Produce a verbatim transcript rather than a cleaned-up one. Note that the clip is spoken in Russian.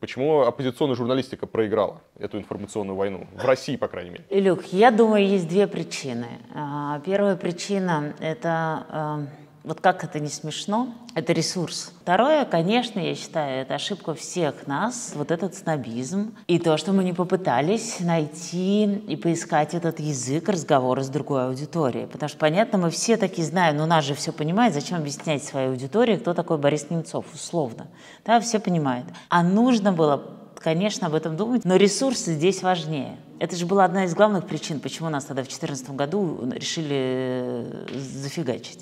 Почему оппозиционная журналистика проиграла эту информационную войну? В России, по крайней мере. Илюх, я думаю, есть две причины. А, Первая причина – это, а, вот как это не смешно, это ресурс. Второе, конечно, я считаю, это ошибка всех нас, вот этот снобизм. И то, что мы не попытались найти и поискать этот язык разговора с другой аудиторией. Потому что, понятно, мы все такие знаем, ну нас же все понимают, зачем объяснять своей аудитории, кто такой Борис Немцов, условно. Да, все понимают. А нужно было, конечно, об этом думать, но ресурсы здесь важнее. Это же была одна из главных причин, почему нас тогда в две тысячи четырнадцатом году решили зафигачить.